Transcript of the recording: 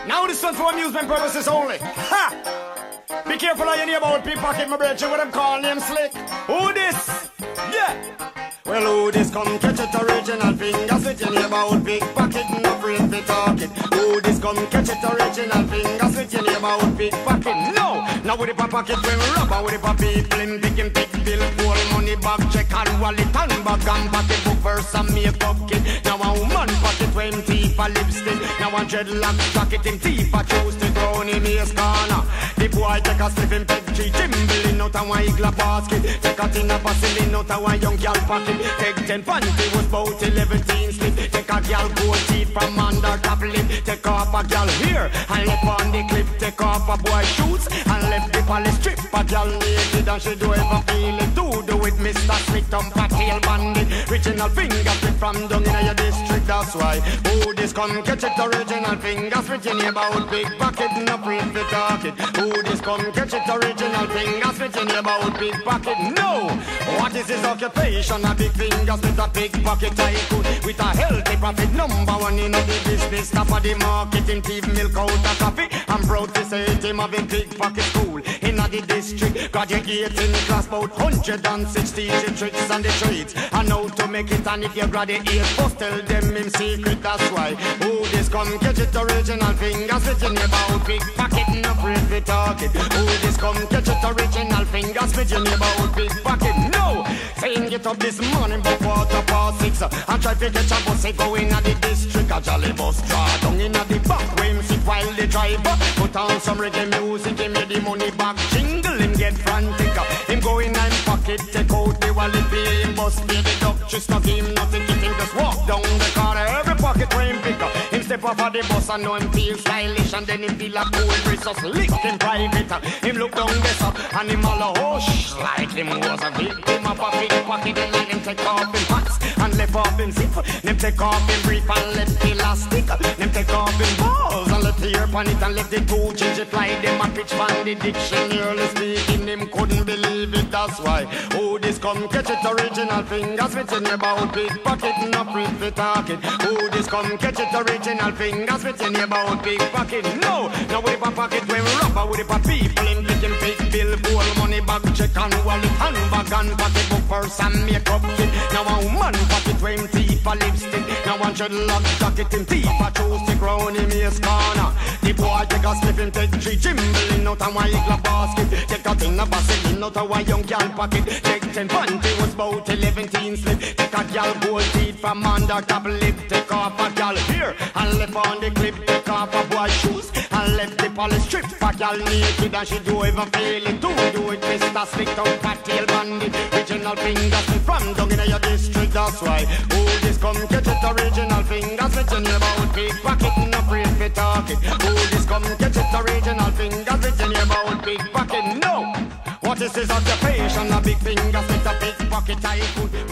Now this one's for amusement purposes only. Ha! Be careful how you name about pickpocket, my brethren, what I'm calling him slick. Who this? Yeah! Well, who this come catch it original fingers with your name about pickpocket, no afraid to talk it. Who this come catch it original fingers with your name about pickpocket? No! Now with the pocket when we rob and with the people in picking pick bill, pull money bag, check and wallet and bag and pocket book verse and makeup kit. Now a woman pocket when teeth for lipstick. Now a dreadlock jacket in teeth for choose to grown in his corner. The boy take a sniff in peg tree, jimbling out a one igla basket. Take a tin of vaseline out a one young gal pocket. Take 10 panty was bout 11 slip. Take a gal gold teeth from under top lip. Take off a gal here and left on the clip. Take off a boy shoes and left the polish strip. A gal naked and she do ever feel it. Do it, Mr. Slick Thumper Tail Bandit. Original fingerprint from down in your district. That's why who this come catch it original fingers with your name about big pocket, no afraid to talk it. Who this come catch it original fingers with your name about big pocket? No! What is his occupation? A big fingers with a big pocket tycoon with a healthy profit, number one in the business. Top of the market, him thief milk out a coffee. I'm proud to say it, him have a big pocket school in the district. Graduate in class about 160 tricks and the trades. And how to make it, and if you graduate first tell them him secret. That's why who this come catch it original fingers with your name about big pocket, no afraid to talk it. Who this come catch it original fingers with your name about big pocket? No! Saying get up this morning before 6:15 and try to catch a bus going at the district. A jolly bus draw down in the back way him sit while the driver put on some reggae music. Him get the money back jingle, him get frantic. Him go in and pocket, take out the wallet, pay him bus, pay the duck, just not give him nothing. Get him just walk down the corner, every pocket where him pick up. Him step off of the bus and know him feel stylish, and then him feel a cool breeze just lick him private. Him look down this and him all a hush like him was a victim of a pickpocket. And like him take off him pants and left off him zip. Them take off him brief and left elastic. Them take off him balls and left the ear pan it and left the two ginger fly. Them a pitch van the dictionary speaking. Him couldn't believe it, that's why who this come catch it original fingers with your about pickpocket, no afraid to talk it. Who this come catch it original fingers with your about pickpocket? No! Now with the pocket when we rob with the people in picking pick bill, gold money bag, check and wallet and bag and pocket book purse and makeup kit. Now a woman pocket when teeth for lipstick. Now one dreadlock jacket in teeth for choose to crown in his corner. The boy take a slip in take tree, jimbling out a one igla basket. Take a tin of vaseline out a one young gal pocket. Take 10 panty was bout 11 slip. Take a gal gold teeth from under top lip. Take off a gal here and left on the clip. Take off a boy shoes and left the polish strip. A gal naked and she do ever feel it. Do it, Mr. Slick Thumper Tail Bandit. Original fingers from down in your district. That's why who this come catch it original fingers with your name about big pocket, no afraid to talk it. Who this come catch it original fingers with your name about big pocket? No! What is his occupation? A big fingers with a big pocket tycoon.